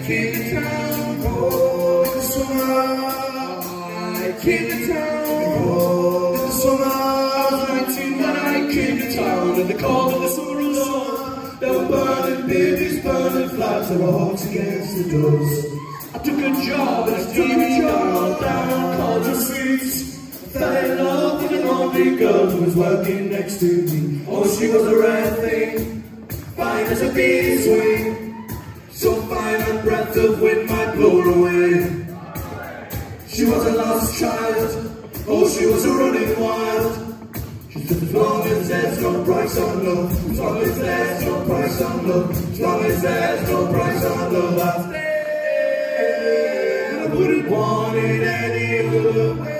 came to town. Oh, in the summer. I came to town. Oh, in the summer. I was 19 when I came to town. And the cold of the summer alone. There were burning babies, burning flags. There were hawks against the doors. I took a job as a TV job down on Culture Street. Fell in love with an lovely girl who was working next to me. Oh, she was a rare thing, fine as a bee's wing. So fine a breath of wind might blow her away. She was a lost child, oh, she was a running wild. She said, as long as there's no price on love, as long as there's no price on love, as long as there's no price on love, I'll stay. I wouldn't want it any other way.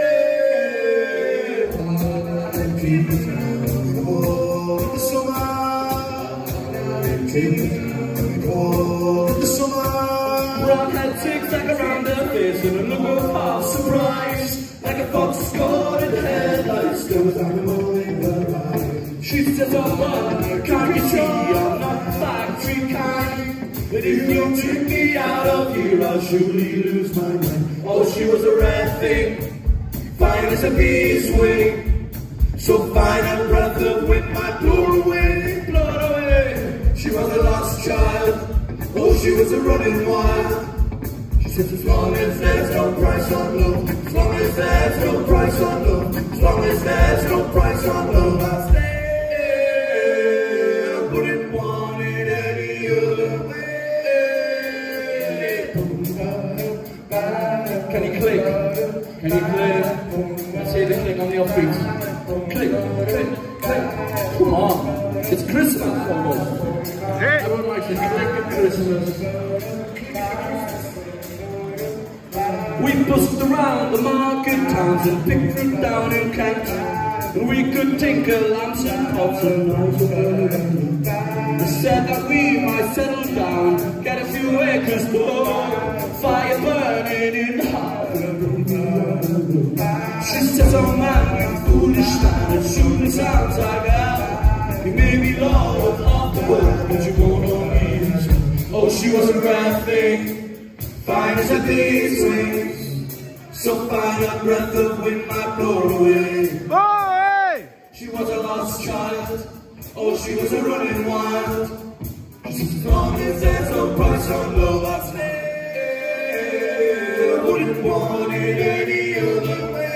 Came to town, oh, in the summer. Came to town, oh, in the summer. Brown had tic-tac around her face and a look of half surprise, like a fox caught in headlights. There was animal in her eyes. She said, oh, well, can't you see I'm not factory kind? But if you took me out of here, I'll surely lose my mind. Oh, she was a rare thing, fine as a bee's wing. So fine a breath of wind might blow her away, blow her away. She was a lost child, oh, she was a running wild. She said, as long as there's no price on love, as long as there's no price on love, as long as there's no price on love, I'll stay. I wouldn't want it any other way. Can you click? Can you play? I see the click on the offbeat. Click, click, click. Come on. It's Christmas almost. Everyone likes to click at Christmas. We bussed around the market towns and picked fruit down in Kent. And we could tinker lamps and pots and knives of They said that we might settle down, get a few acres below, fire burning in the heart. She says, oh man, you foolish man, as soon as sounds like hell. You may be lord of the world, but you won't know me. Oh, she was a rare thing, fine as a bee's wings. So fine a breath of wind might blow her away. Oh, hey! She was a lost child, oh, she was a running wild. As long as there's no price on love, I'd stay. I wouldn't want it any other way.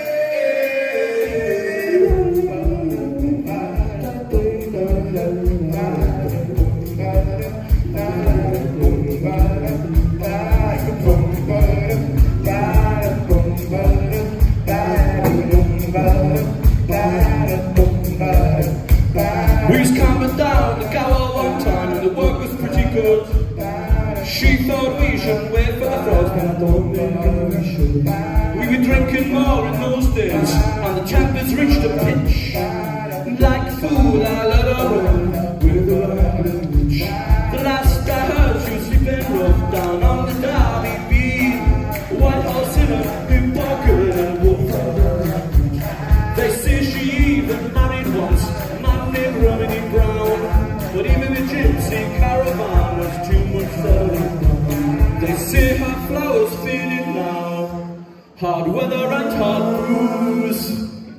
We was coming down the Gower one time and the work was pretty good. She thought we shouldn't wait for the frogs, but I don't think we should. We were drinking more in those days and the tempers reached a pitch. Like a fool I let her run with a witch. The last I heard she was sleeping rough down on the Derby Beat. White horse in a big pocket and wolf. They say she even married once a man named Romney Brown. But even the gypsy caravan was too much for. They say her flowers faded now, hard weather and hard brews.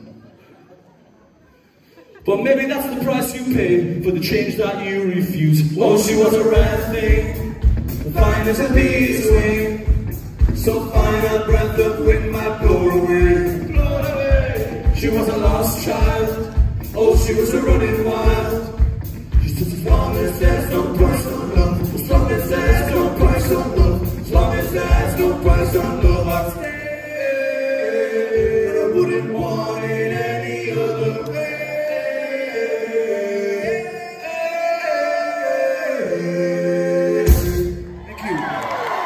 But maybe that's the price you pay for the change that you refuse. Oh, she was a rare thing, fine as a bee's wing. So fine a breath of wind might blow away, blow away. She was a lost child, oh, she was a running wild. She said, as long as there's no price